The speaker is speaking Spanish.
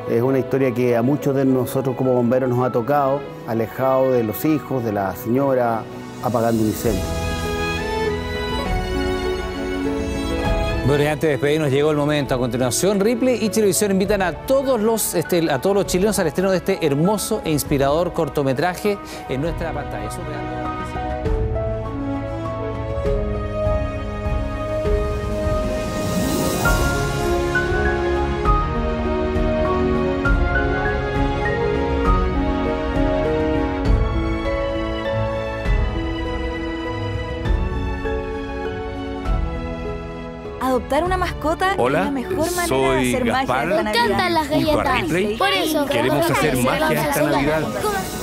Es una historia que a muchos de nosotros como bomberos nos ha tocado, alejado de los hijos, de la señora, apagando un incendio. Bueno, y antes de despedirnos llegó el momento. A continuación, Ripley y Chilevisión invitan a todos los chilenos al estreno de este hermoso e inspirador cortometraje en nuestra pantalla. Es un regalo. Adoptar una mascota es la mejor manera de hacer magia esta Navidad. Me encantan las galletas. Por eso queremos hacer magia esta Navidad.